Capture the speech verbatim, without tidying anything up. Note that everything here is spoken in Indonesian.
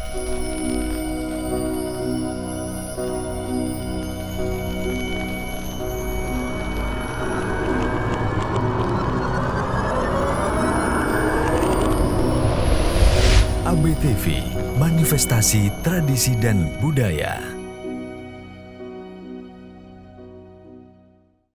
A B T V, manifestasi tradisi dan budaya.